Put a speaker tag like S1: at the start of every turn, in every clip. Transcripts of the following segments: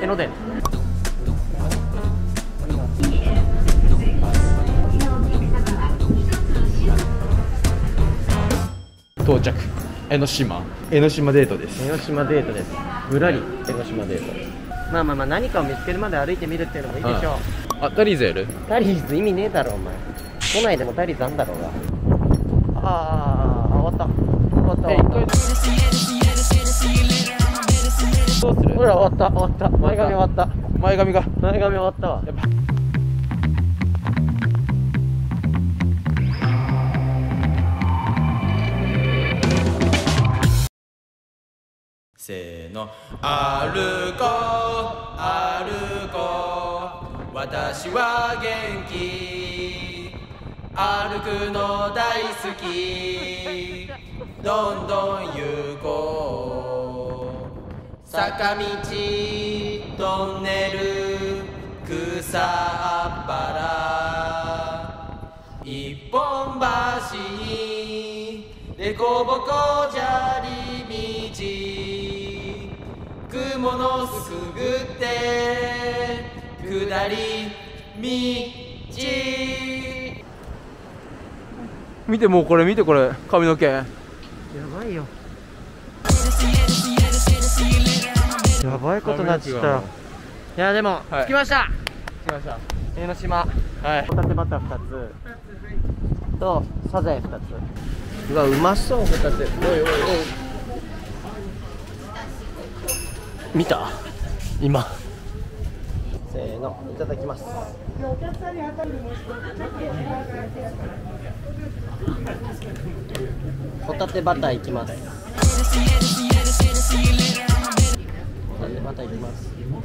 S1: 江ノ電。
S2: 到着。江ノ島デートです。
S1: 江ノ島デートです。ぶらり江ノ島デート。まあまあまあ、何かを見つけるまで歩いてみるっていうのもいいでしょう。
S2: あ、タリーズやる？
S1: タリーズ意味ねえだろお前。都内でもタリーズあんだろうが。終わった。どうする？ほら終わった。前髪終わった。前髪終わったわ。やっぱ
S3: せーの、歩こう私は元気、歩くの大好き、どんどん行こう、坂道トンネル草っぱら、一本橋にでこぼこ砂利道、雲のすぐって下り道。
S2: 見て、もうこれ見て、これ髪の毛や
S1: ばいよ。やばいことになっちゃったよ。いやでも、着きました。江ノ島。ホタテバター2つとサザエ2つ。うわ、うまそう。ホタテ。おい。見た？今。せーの、いただきます。ホタテバターいきます。ホタテバターいきます。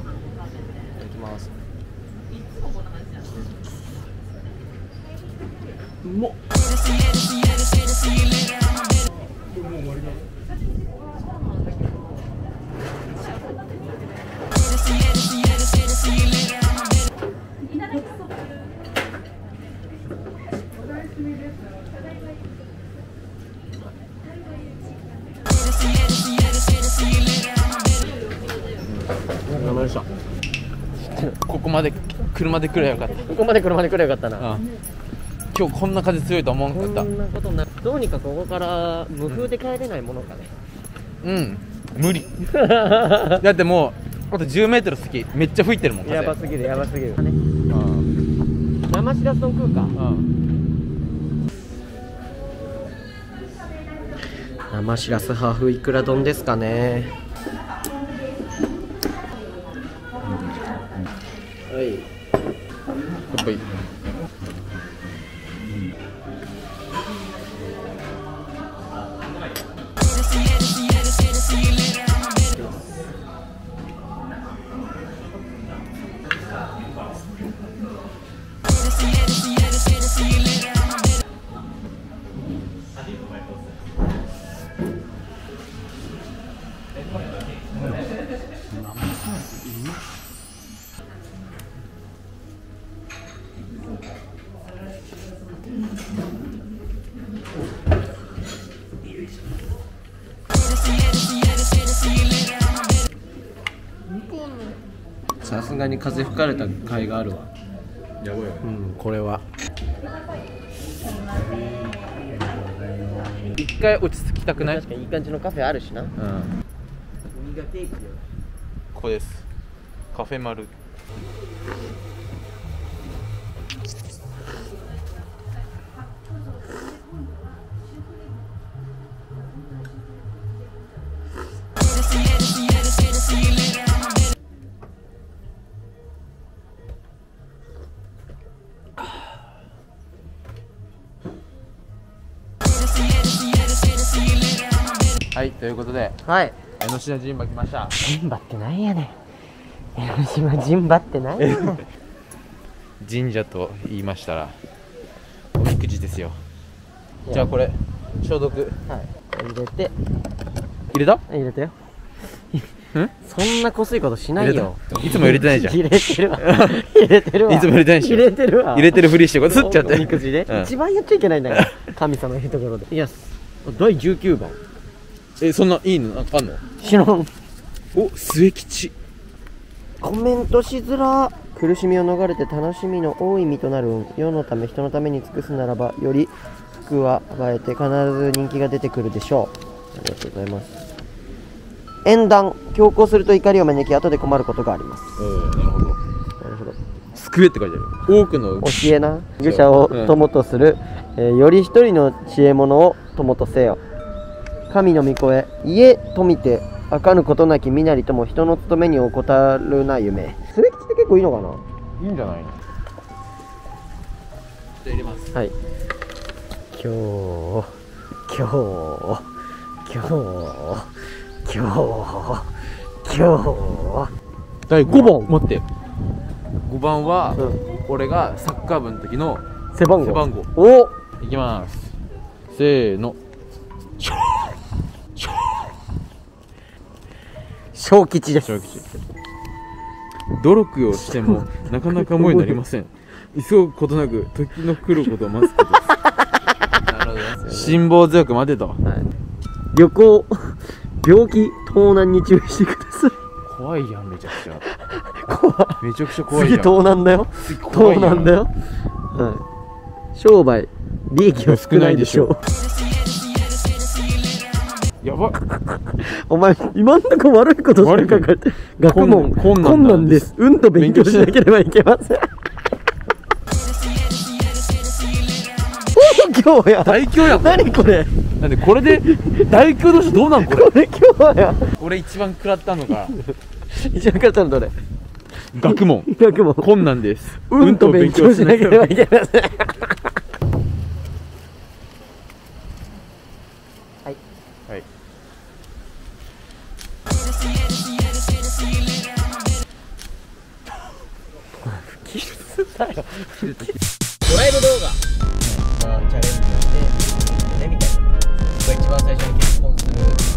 S1: うまっ。
S2: ここまで車で来ればよかった。
S1: ここまで車で来ればよかったな。
S2: 今日こんな風強いと思わなかった。
S1: こんなことな、どうにかここから無風で帰れないものかね。
S2: 無理。だってもうあと10メートル先めっちゃ吹いてるもん。
S1: やばすぎる。生しらす丼食うか。生しらすハーフいくら丼ですかね。はい。
S2: 乾杯。
S1: さすがに風吹かれた甲斐があるわ。
S2: やばいよ。
S1: これは
S2: 一回落ち着きたくない？
S1: 確かにいい感じのカフェあるしな。
S2: ここです。カフェマル。はい、ということで、
S1: はい。
S2: 江ノ島陣馬来ました。
S1: 陣馬ってなんやねん。江ノ島陣馬ってなんやねん。
S2: 神社と言いましたらおみくじですよ。じゃあこれ消毒。
S1: はい。入れて。
S2: 入れた？
S1: 入れたよ。そんなこすいことしないよ。
S2: いつも入れてないじゃん。
S1: 入れてるわ。入れてるわ。
S2: いつも入れてないし。
S1: 入れてるわ。
S2: 入れてるふりしてこうすっちゃって。
S1: おみくじで。一番やっちゃいけないんだから。神様のいいところで。いや、第19番。
S2: そんないいのなんかあんの？
S1: 知らん。
S2: お、末吉。
S1: コメントしづら。苦しみを逃れて楽しみの多い身となる運。世のため人のために尽くすならばより服は映えて必ず人気が出てくるでしょう。ありがとうございます。縁談、強行すると怒りを招き後で困ることがあります。
S2: なるほど。
S1: なるほど。
S2: 救えって書いてある。多くの
S1: 教えな、愚者を友とする、より一人の知恵者を友とせよ。神の御声、家と見てあかぬことなき身なりとも人の務めに怠るな夢。スレ吉って結構いいのかな。
S2: いいんじゃないの。入れます。
S1: はい。今日
S2: 第
S1: 5番
S2: 待って。5番は、俺がサッカー部の時の
S1: 背番号。
S2: お、いきます。せーの。
S1: 小吉です。
S2: 小吉。努力をしてもなかなかもになりません。急ぐことなく時の来ることを待つことです。なるほど。辛抱強く待てと。
S1: 旅行、病気、盗難に注意してください。
S2: 怖いやん、めちゃくちゃ。
S1: 怖い。
S2: めちゃくちゃ怖いじゃん。
S1: 次盗難だよ。盗難だよ。はい。商売、利益は少ないでしょう。
S2: やばっ。
S1: お前、今んとこ悪いことしか書かれて。学問、困難です。うんと勉強しなければいけません。今日や。
S2: 大凶やん。
S1: 何これ。
S2: なんでこれで大凶の人どうなんこれ。
S1: これ今日や。
S2: 俺一番食らったのが。
S1: 一番食らったのどれ。
S2: 学問。困難です。
S1: うんと勉強しなければいけません。はい。
S2: はい。
S3: ドライブ動画チャレンジをしてねみたいな。これ一番最初に結婚する。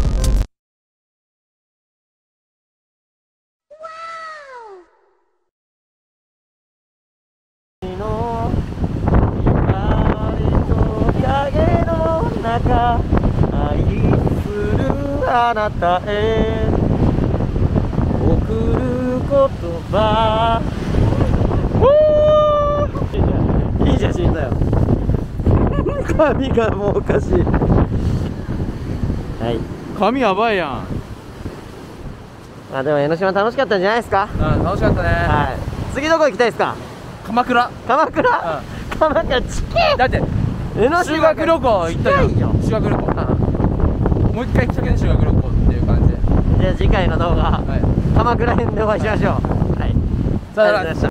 S1: 愛するあなたへ送る言葉。いい写真だよ。髪がもうおかしい。はい。
S2: 髪やばいやん。
S1: あ、でも江ノ島楽しかったんじゃないですか。
S2: 楽しかったね。
S1: はい。次どこ行きたいですか。
S2: 鎌倉。
S1: 鎌倉。鎌倉近い。
S2: だって
S1: 江ノ島
S2: 修学旅行行ったじゃん。修学旅行。もう一回来たけど修学旅行っていう感じで。
S1: じゃあ次回の動画、鎌倉編でお会いしましょう。はい。
S2: さよなら。